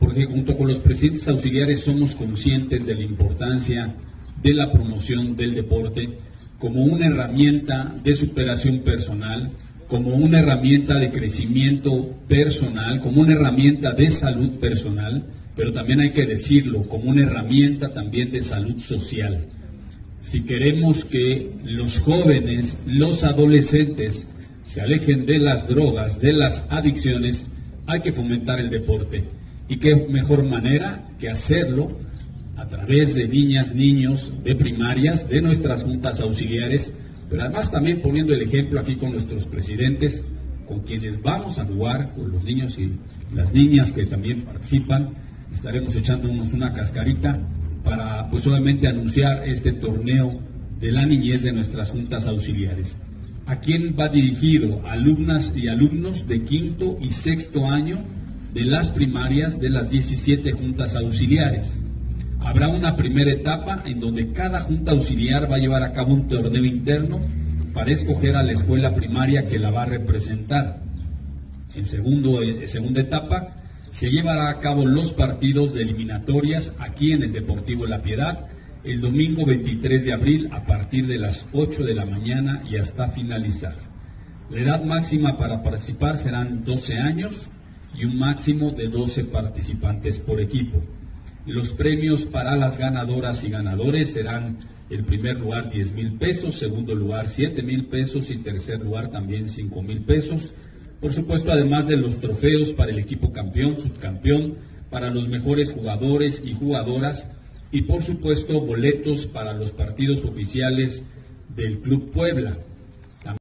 porque junto con los presidentes auxiliares somos conscientes de la importancia de la promoción del deporte como una herramienta de superación personal, como una herramienta de crecimiento personal, como una herramienta de salud personal, pero también hay que decirlo, como una herramienta también de salud social. Si queremos que los jóvenes, los adolescentes se alejen de las drogas, de las adicciones, hay que fomentar el deporte. Y qué mejor manera que hacerlo a través de niñas, niños, de primarias, de nuestras juntas auxiliares, pero además también poniendo el ejemplo aquí con nuestros presidentes, con quienes vamos a jugar, con los niños y las niñas que también participan. Estaremos echándonos una cascarita para, pues obviamente, anunciar este torneo de la niñez de nuestras juntas auxiliares. ¿A quién va dirigido? Alumnas y alumnos de quinto y sexto año de las primarias de las 17 juntas auxiliares. Habrá una primera etapa en donde cada junta auxiliar va a llevar a cabo un torneo interno para escoger a la escuela primaria que la va a representar. En segunda etapa se llevará a cabo los partidos de eliminatorias aquí en el Deportivo La Piedad el domingo 23 de abril a partir de las 8 de la mañana y hasta finalizar. La edad máxima para participar serán 12 años y un máximo de 12 participantes por equipo. Los premios para las ganadoras y ganadores serán: el primer lugar 10,000 pesos, segundo lugar 7,000 pesos y tercer lugar también 5,000 pesos. Por supuesto, además de los trofeos para el equipo campeón, subcampeón, para los mejores jugadores y jugadoras y por supuesto boletos para los partidos oficiales del Club Puebla.